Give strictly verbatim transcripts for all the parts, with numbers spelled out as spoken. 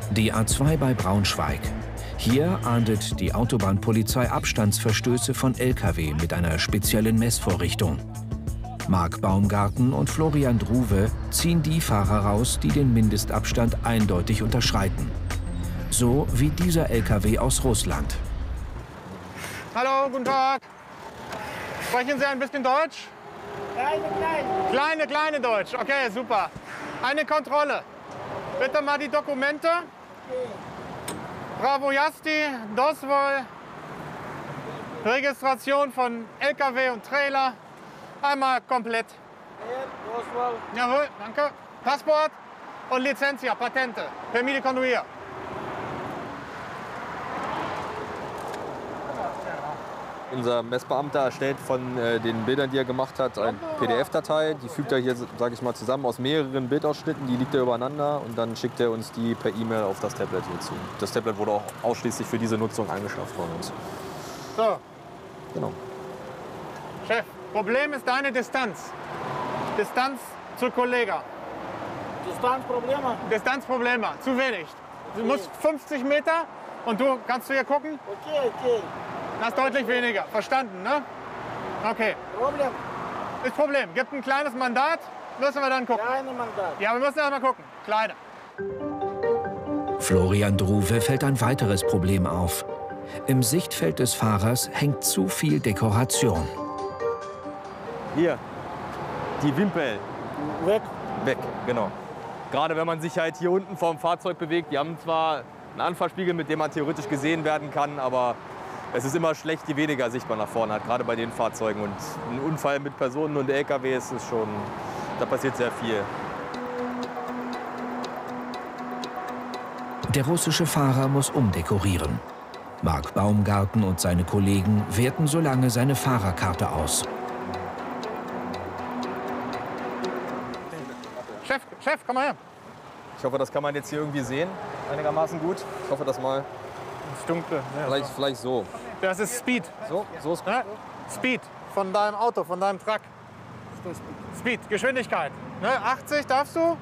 Die A zwei bei Braunschweig. Hier ahndet die Autobahnpolizei Abstandsverstöße von L K W mit einer speziellen Messvorrichtung. Marc Baumgarten und Florian Druwe ziehen die Fahrer raus, die den Mindestabstand eindeutig unterschreiten. So wie dieser L K W aus Russland. Hallo, guten Tag. Sprechen Sie ein bisschen Deutsch? Kleine, kleine. Kleine, kleine Deutsch. Okay, super. Eine Kontrolle. Bitte mal die Dokumente. Bravo Jasti, Doswol, Registration von L K W und Trailer. Einmal komplett. Jawohl, danke. Passport und Licencia, Patente. Permis de conduire. Unser Messbeamter erstellt von äh, den Bildern, die er gemacht hat, eine P D F-Datei. Die fügt er hier, sage ich mal, zusammen aus mehreren Bildausschnitten. Die liegt er übereinander und dann schickt er uns die per E-Mail auf das Tablet hier zu. Das Tablet wurde auch ausschließlich für diese Nutzung angeschafft von uns. So. Genau. Chef, Problem ist deine Distanz. Distanz zur Kollega. Distanzprobleme? Distanzprobleme, zu wenig. Du musst fünfzig Meter und du kannst du hier gucken? Okay, okay. Das ist deutlich weniger. Verstanden, ne? Okay. Problem? Ist Problem. Gibt ein kleines Mandat, müssen wir dann gucken. Kleine Mandat. Ja, wir müssen erst mal gucken. Kleine. Florian Druwe fällt ein weiteres Problem auf. Im Sichtfeld des Fahrers hängt zu viel Dekoration. Hier, die Wimpel. Weg. Weg, genau. Gerade wenn man sich halt hier unten vorm Fahrzeug bewegt, die haben zwar einen Anfahrspiegel, mit dem man theoretisch gesehen werden kann, aber es ist immer schlecht, je weniger sichtbar nach vorne hat, gerade bei den Fahrzeugen. Und ein Unfall mit Personen und L K Ws ist schon, da passiert sehr viel. Der russische Fahrer muss umdekorieren. Marc Baumgarten und seine Kollegen werten so lange seine Fahrerkarte aus. Chef, Chef, komm mal her. Ich hoffe, das kann man jetzt hier irgendwie sehen, einigermaßen gut. Ich hoffe, das mal. Das Dunkle. Ja. Vielleicht, vielleicht so. Das ist Speed. So, so ist Ne? Speed von deinem Auto, von deinem Truck. Speed, Geschwindigkeit. Ne? achtzig darfst du?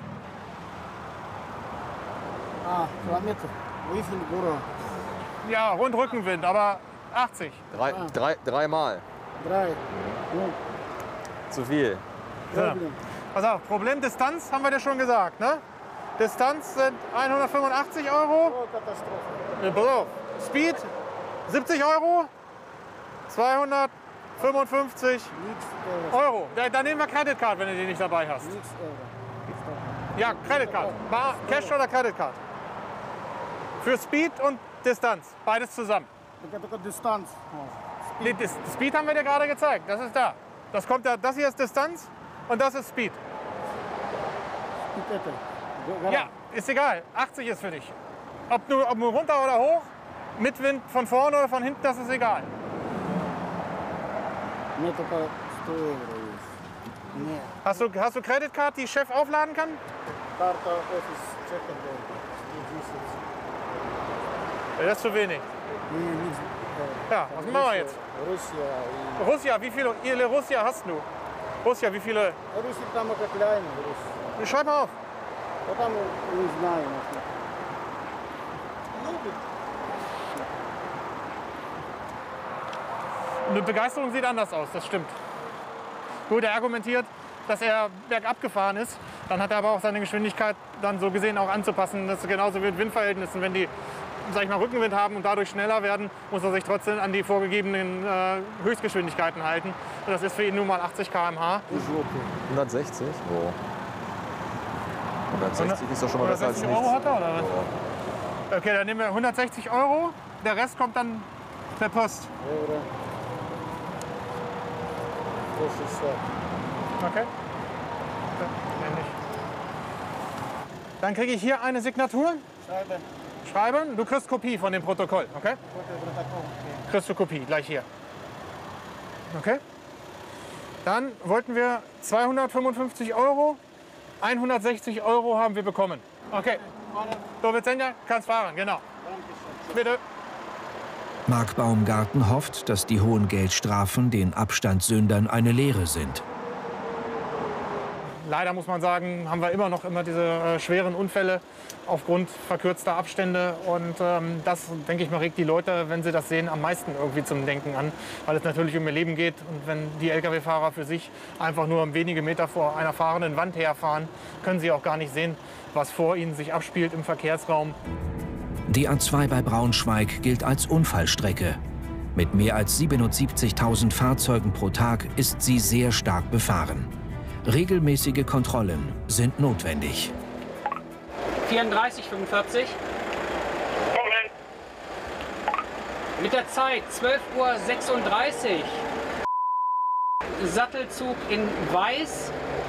Ah, Kilometer. Wie viel Euro? Ja, rund Rückenwind, aber achtzig. Drei, drei, dreimal. Drei. Ja. Zu viel. Ja. Pass auf, Problem Distanz haben wir dir schon gesagt. Ne? Distanz sind hundertfünfundachtzig Euro. Oh, Katastrophe. Ne, pass auf. Speed siebzig Euro. zweihundertfünfundfünfzig Nichts Euro. Euro. Da, dann nehmen wir Credit Card, wenn du die nicht dabei hast. Nichts Euro. Ja, Credit Card. Bar, Cash oder Credit Card? Für Speed und Distanz. Beides zusammen. Distanz. Die Dis Speed haben wir dir gerade gezeigt. Das ist da. Das kommt da. Das hier ist Distanz und das ist Speed. Ja, ist egal. achtzig ist für dich. Ob nur, ob nur runter oder hoch, mit Wind von vorne oder von hinten, das ist egal. Mir только сто евро есть. Нет. Hast du, hast du Credit Card, die Chef aufladen kann? Карта офис чека долго. Ja, das ist zu wenig. Не, не. Ja, was machen wir jetzt? Russia и... Russia, wie viele Ile Russia hast du? Russia, wie viele? Russia там как kleine Russia. Schreib mal auf. Потом не знаю. Eine Begeisterung sieht anders aus, das stimmt. Gut, er argumentiert, dass er bergab gefahren ist. Dann hat er aber auch seine Geschwindigkeit dann so gesehen auch anzupassen. Das ist genauso mit Windverhältnissen. Wenn die, sag ich mal, Rückenwind haben und dadurch schneller werden, muss er sich trotzdem an die vorgegebenen äh, Höchstgeschwindigkeiten halten. Und das ist für ihn nun mal achtzig Kilometer pro Stunde. hundertsechzig? Oh. hundertsechzig ist doch schon mal besser als nichts. Euro hat er, oder was? Okay, dann nehmen wir hundertsechzig Euro. Der Rest kommt dann per Post. Euro. Okay. Dann kriege ich hier eine Signatur. Schreiben. Schreiben. Du kriegst Kopie von dem Protokoll, okay? Kriegst du Kopie, gleich hier. Okay? Dann wollten wir zweihundertfünfundfünfzig Euro. hundertsechzig Euro haben wir bekommen. Okay. So, Vicenja, kannst fahren, genau. Bitte. Marc Baumgarten hofft, dass die hohen Geldstrafen den Abstandssündern eine Lehre sind. leider muss man sagen, haben wir immer noch immer diese äh, schweren Unfälle aufgrund verkürzter Abstände. Und ähm, das, denke ich mal, regt die Leute, wenn sie das sehen, am meisten irgendwie zum Denken an, weil es natürlich um ihr Leben geht. Und wenn die Lkw-Fahrer für sich einfach nur wenige Meter vor einer fahrenden Wand herfahren, können sie auch gar nicht sehen, was vor ihnen sich abspielt im Verkehrsraum. Die A zwei bei Braunschweig gilt als Unfallstrecke. Mit mehr als siebenundsiebzigtausend Fahrzeugen pro Tag ist sie sehr stark befahren. Regelmäßige Kontrollen sind notwendig. vierunddreißig fünfundvierzig. Mit der Zeit zwölf Uhr sechsunddreißig. Sattelzug in weiß.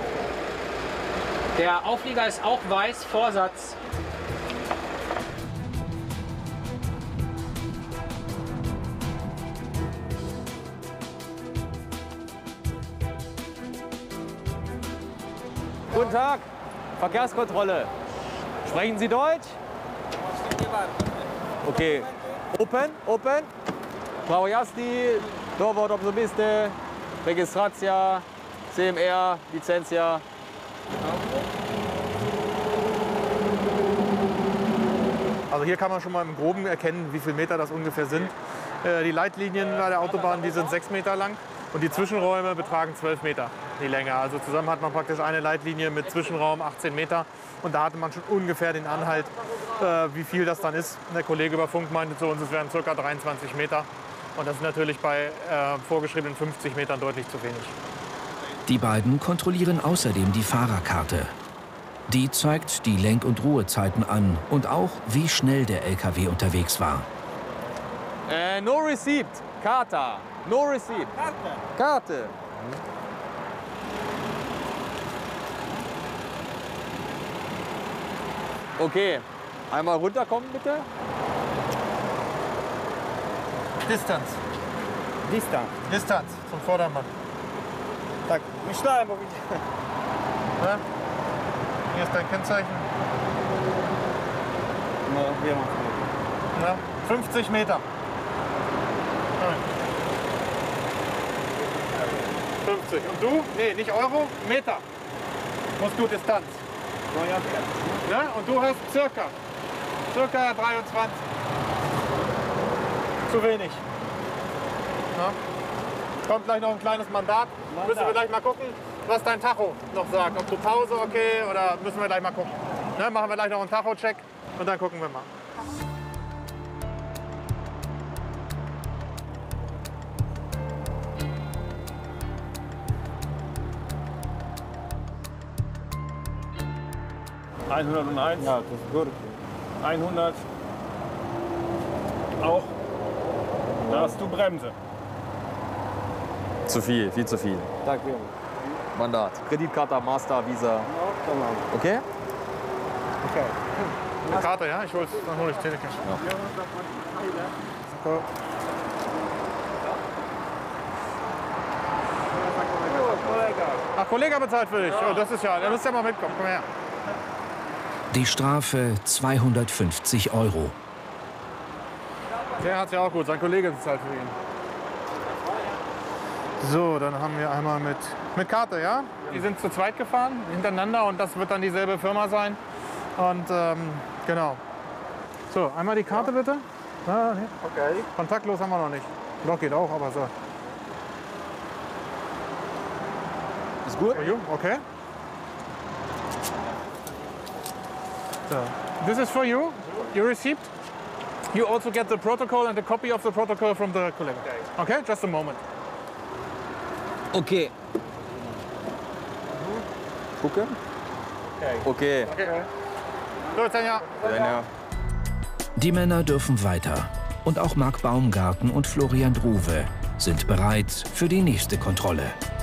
Der Auflieger ist auch weiß, Vorsatz. Guten Tag, Verkehrskontrolle. Sprechen Sie Deutsch? Okay. Open, open. Prawo jasni, dowód osobisty, registracja, C M R, Lizencja. Also hier kann man schon mal im Groben erkennen, wie viele Meter das ungefähr sind. Äh, die Leitlinien bei der Autobahn, die sind sechs Meter lang und die Zwischenräume betragen zwölf Meter, die Länge. Also zusammen hat man praktisch eine Leitlinie mit Zwischenraum achtzehn Meter und da hatte man schon ungefähr den Anhalt, äh, wie viel das dann ist. Der Kollege über Funk meinte zu uns, es wären ca. dreiundzwanzig Meter und das ist natürlich bei äh, vorgeschriebenen fünfzig Metern deutlich zu wenig. Die beiden kontrollieren außerdem die Fahrerkarte. Die zeigt die Lenk- und Ruhezeiten an und auch, wie schnell der Lkw unterwegs war. Äh, no receipt, Karte. No receipt. Karte. Karte. Okay, einmal runterkommen bitte. Distanz. Distanz. Distanz zum Vordermann. Так, мечтаем увидеть. Ja? Hier ist dein Kennzeichen. Ну, где мы? Ja? fünfzig Meter. fünfzig. Und du? Nee, nicht Euro, Meter. Musst du Distanz. Ja? Und du hast circa, circa dreiundzwanzig. Zu wenig. Ja? Kommt gleich noch ein kleines Mandat. Mandat. Müssen wir gleich mal gucken, was dein Tacho noch sagt. Ob du Pause okay oder müssen wir gleich mal gucken. Ne? Machen wir gleich noch einen Tacho-Check und dann gucken wir mal. hunderteins, Ja, das ist gut. hundert, auch, da hast du Bremse. Zu viel, viel zu viel. Так, Вим. Mandat. Kreditkarte, Master, Visa. Ну, tamam. Okay? Okay. Eine Karte, ja? Ich hol's, dann hole ich Telecash. So. Ach, Kollege bezahlt für dich. Oh, das ist ja, der müsst ja mal mitkommen. Komm her. Die Strafe zweihundertfünfzig Euro. Der hat's ja auch gut. Sein Kollege bezahlt für ihn. So, dann haben wir einmal mit, mit Karte, ja? Die sind zu zweit gefahren, hintereinander, und das wird dann dieselbe Firma sein. Und ähm, genau. So, einmal die Karte bitte. Ah, nee. Okay. Kontaktlos haben wir noch nicht. Doch, geht auch, aber so. Ist gut? For you? Okay. So, this is for you. Your receipt. You also get the protocol and a copy of the protocol from the colleague. Okay, just a moment. Okay. Gucken? Okay. Okay. So, Tanja. Dann ja. Die Männer dürfen weiter. Und auch Marc Baumgarten und Florian Druwe sind bereit für die nächste Kontrolle.